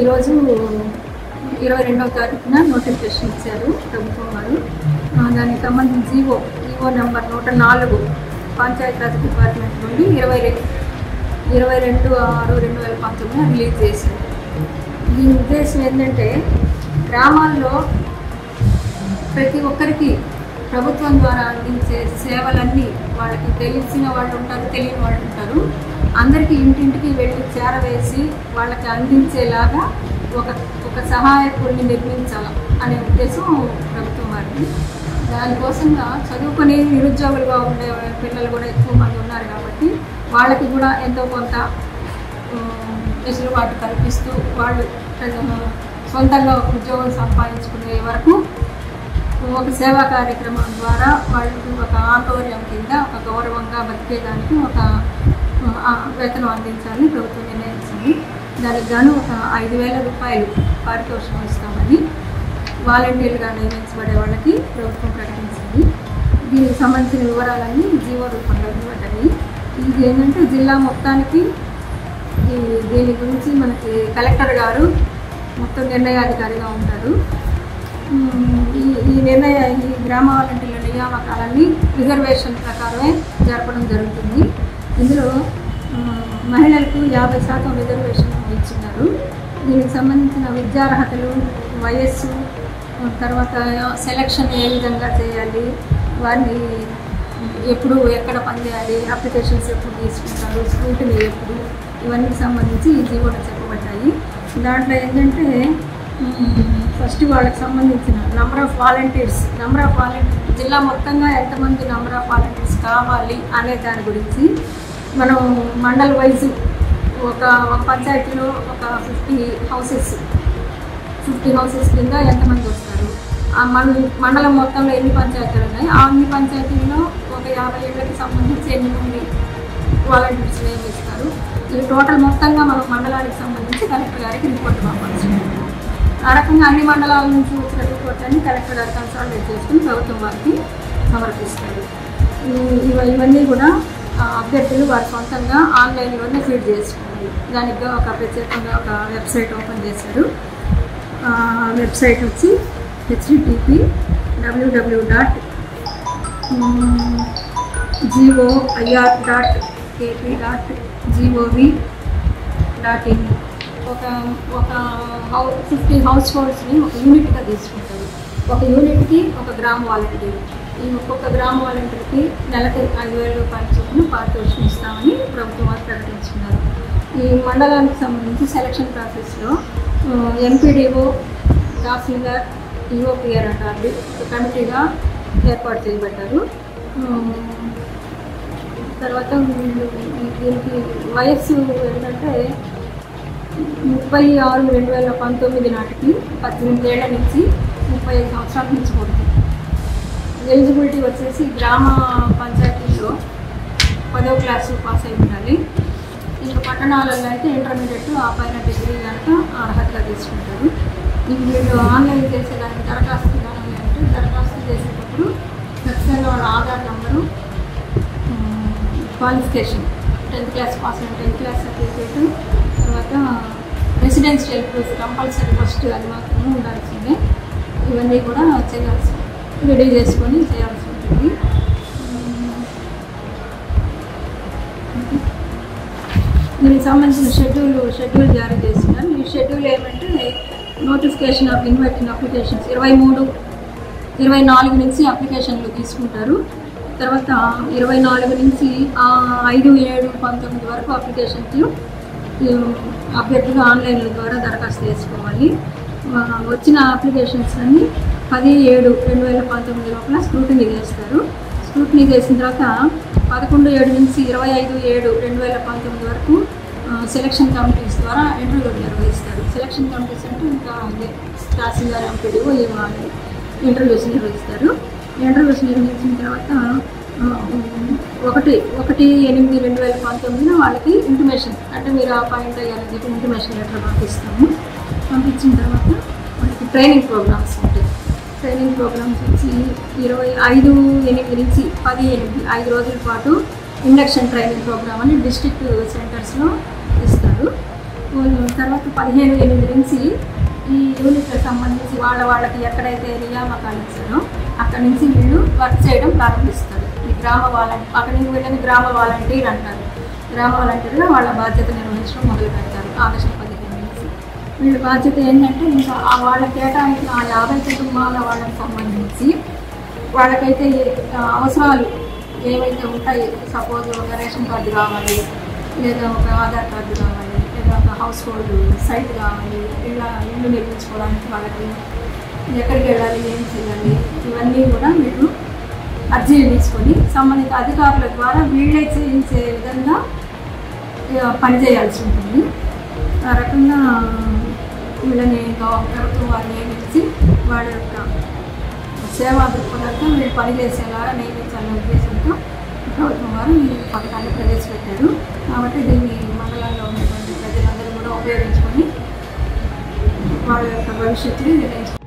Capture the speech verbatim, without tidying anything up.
ఈరోజు ఇరవై రెండవ తారీఖున నోటిఫికేషన్ ఇచ్చారు ప్రభుత్వం వారు. దానికి సంబంధించి జీవో జీవో నెంబర్ నూట నాలుగు పంచాయతీరాజ్ డిపార్ట్మెంట్ నుండి ఇరవై రెండు ఇరవై రెండు ఆరు రెండు వేల పంతొమ్మిది రిలీజ్ చేశారు. దీని ఉద్దేశం ఏంటంటే గ్రామాల్లో ప్రతి ఒక్కరికి ప్రభుత్వం ద్వారా అందించే సేవలన్నీ వాళ్ళకి తెలిసిన వాళ్ళు ఉంటారు, తెలియని వాళ్ళు ఉంటారు, అందరికీ ఇంటింటికి వెళ్ళి చేరవేసి వాళ్ళకి అందించేలాగా ఒక ఒక సహాయకుడిని నిర్మించాలి అనే ఉద్దేశం ప్రభుత్వం వారికి. దానికోసంగా చదువుకుని నిరుద్యోగులుగా ఉండే పిల్లలు కూడా ఎక్కువ మంది ఉన్నారు కాబట్టి వాళ్ళకి కూడా ఎంతో కొంత వెసులుబాటు కల్పిస్తూ వాళ్ళు సొంతంగా ఉద్యోగం సంపాదించుకునే వరకు ఒక సేవా కార్యక్రమం ద్వారా వాళ్ళకి ఒక ఆందోళన కింద ఒక గౌరవంగా బతికేదానికి ఒక వేతనం అందించాలని ప్రభుత్వం నిర్ణయించింది. దానికి గాను ఒక ఐదు వేల రూపాయలు పారితోషికం ఇస్తామని వాలంటీర్లుగా నియమించబడే వాళ్ళకి ప్రభుత్వం ప్రకటించింది. దీనికి సంబంధించిన వివరాలన్నీ జీవో రూపంలో ఇవ్వబడ్డాయి. ఇది ఏంటంటే జిల్లా మొత్తానికి దీని గురించి మనకి కలెక్టర్ గారు మొత్తం నిర్ణయాధికారిగా ఉంటారు. ఈ ఈ నిర్ణయ ఈ గ్రామ వాలంటీర్ల నియామకాలన్నీ రిజర్వేషన్ ప్రకారమే జరపడం జరుగుతుంది. ఇందులో మహిళలకు యాభై శాతం రిజర్వేషన్ ఇచ్చినారు. దీనికి సంబంధించిన విద్యార్హతలు, వయస్సు, తర్వాత సెలక్షన్ ఏ విధంగా చేయాలి, వారిని ఎప్పుడు ఎక్కడ పనిచేయాలి, అప్లికేషన్స్ ఎప్పుడు తీసుకుంటారు, స్క్రూటినీ ఎప్పుడు, ఇవన్నీ సంబంధించి ఈ జీవోలో చెప్పబడ్డాయి. దాంట్లో ఏంటంటే ఫస్ట్ వాళ్ళకి సంబంధించిన number of volunteers number of volunteers జిల్లా మొత్తంగా ఎంతమంది నెంబర్ ఆఫ్ వాలంటీర్స్ కావాలి అనే దాని గురించి మనం మండల్ వైజ్ ఒక ఒక పంచాయతీలో ఒక ఫిఫ్టీ హౌసెస్ ఫిఫ్టీ హౌసెస్ కింద ఎంతమంది వస్తారు, ఆ మండ మండలం మొత్తంలో ఎన్ని పంచాయతీలు ఉన్నాయి, ఆ అన్ని పంచాయతీల్లో ఒక యాభై ఏళ్ళకి సంబంధించి ఎన్ని మంది వాలంటీర్స్ నియమిస్తారు, ఇది టోటల్ మొత్తంగా మనం మండలానికి సంబంధించి కలెక్టర్ గారికి రిపోర్ట్ పంపాల్సి ఉంటుంది. ఆ రకంగా అన్ని మండలాల నుంచి వచ్చిన రిపోర్ట్ అన్ని కలెక్టర్ గారు కన్సల్టేట్ చేసుకుని ప్రభుత్వం వారికి సమర్పిస్తారు. ఇవన్నీ కూడా అభ్యర్థులు వారి సొంతంగా ఆన్లైన్లోనే ఫీడ్ చేసుకోవాలి. దానికి ఒక ప్రత్యేకంగా ఒక వెబ్సైట్ ఓపెన్ చేశారు. వెబ్సైట్ వచ్చి HTTP WWW dot GOIR dot AP dot GOV dot in. ఒక ఒక హౌ ఫిఫ్టీ హౌస్ హోల్డ్స్ని ఒక యూనిట్గా తీసుకుంటారు. ఒక యూనిట్కి ఒక గ్రామ వాలంటీర్. ఈ ఒక్కొక్క గ్రామ వాలంటీర్కి నెలకి ఐదు వేల రూపాయల చొప్పున పారితోషికం ఇస్తామని ప్రభుత్వం వారు ప్రకటించుకున్నారు. ఈ మండలానికి సంబంధించి సెలక్షన్ ప్రాసెస్లో ఎంపీడీఓ, తహసీల్దార్, ఈఓపీఆర్ అంటారు కమిటీగా ఏర్పాటు చేయబడ్డారు. తర్వాత దీనికి వయస్సు ఏంటంటే ముప్పై ఆరు రెండు వేల పంతొమ్మిది నాటికి పద్దెనిమిది ఏళ్ల నుంచి ముప్పై ఐదు సంవత్సరాల నుంచి పడుతుంది. ఎలిజిబిలిటీ వచ్చేసి గ్రామ పంచాయతీలో పదవ క్లాసు పాస్ అయి ఉండాలి. ఇంకా పట్టణాలలో అయితే ఇంటర్మీడియట్ ఆ పైన డిగ్రీ కనుక అర్హతగా తీసుకుంటారు. ఇంక వీళ్ళు ఆన్లైన్ చేసేదానికి దరఖాస్తు విధానం ఏంటంటే దరఖాస్తు చేసేటప్పుడు ఖచ్చితంగా వాళ్ళ Aadhaar number, qualification tenth class pass అయిన టెన్త్ క్లాస్ సర్టిఫికేట్, తర్వాత రెసిడెన్షియల్ ప్రూఫ్ కంపల్సరీ ఫస్ట్ అది మాత్రమే ఉండాల్సిందే. ఇవన్నీ కూడా చేయాల్సి రెడీ చేసుకొని చేయాల్సి ఉంటుంది. దీనికి సంబంధించిన షెడ్యూల్ షెడ్యూల్ జారీ చేస్తున్నారు. ఈ షెడ్యూల్ ఏమంటే నోటిఫికేషన్ ఆఫ్ ఇన్వైటింగ్ అప్లికేషన్స్ ఇరవై మూడు ఇరవై నాలుగు నుంచి అప్లికేషన్లు తీసుకుంటారు. తర్వాత ఇరవై నాలుగు నుంచి ఐదు ఏడు పంతొమ్మిది వరకు అప్లికేషన్లు అభ్యర్థులు ఆన్లైన్ ద్వారా దరఖాస్తు చేసుకోవాలి. వచ్చిన అప్లికేషన్స్ అన్ని పది ఏడు రెండు వేల పంతొమ్మిది లోపల స్క్రూటినీ చేస్తారు. స్క్రూటినీ చేసిన తర్వాత పదకొండు ఏడు నుంచి ఇరవై ఐదు ఏడు రెండు వేల పంతొమ్మిది వరకు సెలక్షన్ కమిటీస్ ద్వారా ఇంటర్వ్యూలు నిర్వహిస్తారు. సెలక్షన్ కమిటీస్ అంటే ఇంకా అదే తహసీల్దార్, ఎంపీడీఓ ఈ వాళ్ళు ఇంటర్వ్యూస్ నిర్వహిస్తారు. ఇంటర్వ్యూస్ నిర్వహించిన తర్వాత ఒకటి ఒకటి ఎనిమిది రెండు వేల పంతొమ్మిదిన వాళ్ళకి ఇంటిమేషన్ అంటే మీరు అపాయింట్ అయ్యారని చెప్పి ఇంటిమేషన్ లెటర్ పంపిస్తాము. పంపించిన తర్వాత వాళ్ళకి ట్రైనింగ్ ప్రోగ్రామ్స్ ఉంటాయి. ట్రైనింగ్ ప్రోగ్రామ్స్ వచ్చి ఇరవై ఐదు ఎనిమిది నుంచి పది ఎనిమిది ఐదు రోజుల పాటు ఇండక్షన్ ట్రైనింగ్ ప్రోగ్రామ్ అని డిస్ట్రిక్ట్ సెంటర్స్లో ఇస్తారు. తర్వాత పదిహేను ఎనిమిది నుంచి ఈ యూనిట్లకు సంబంధించి వాళ్ళ వాళ్ళకి ఎక్కడైతే నియామకాలు ఇచ్చారో అక్కడి నుంచి వీళ్ళు వర్క్ చేయడం ప్రారంభిస్తారు. ఈ గ్రామ వాలంటీ అక్కడి నుంచి వీళ్ళని గ్రామ వాలంటీర్ అంటారు. గ్రామ వాలంటీర్గా వాళ్ళ బాధ్యత నిర్వహించడం మొదలు పెడతారు. ఆగస్టు పదిహేను నుంచి వీళ్ళ బాధ్యత ఏంటంటే ఇంకా ఆ వాళ్ళ కేటాయించిన ఆ యాభై కుటుంబాల వాళ్ళకి సంబంధించి వాళ్ళకైతే అవసరాలు ఏవైతే ఉంటాయి, సపోజ్ ఒక రేషన్ కార్డు కావాలి, లేదా ఒక ఆధార్ కార్డు కావాలి, లేదా ఒక హౌస్ హోల్డ్ సైట్ కావాలి, ఇలా ఇల్లు నిర్మించుకోవడానికి వాళ్ళకి ఎక్కడికి వెళ్ళాలి, ఏం చేయాలి, ఇవన్నీ కూడా మీరు అర్జీలు తీసుకొని సంబంధిత అధికారుల ద్వారా వీళ్ళే చేయించే విధంగా పనిచేయాల్సి ఉంటుంది. ఆ రకంగా వీళ్ళని ప్రభుత్వం వారు నియమించి వాళ్ళ యొక్క సేవా దృక్పథంతో వీళ్ళు పనిచేసేలాగా నియమించాలనే ఉద్దేశంతో ప్రభుత్వం వారు ఈ పథకాన్ని ప్రవేశపెట్టారు. కాబట్టి దీన్ని మండలాల్లో ఉన్నటువంటి ప్రజలందరూ కూడా ఉపయోగించుకొని వాళ్ళ యొక్క భవిష్యత్తుని నిర్ణయించారు.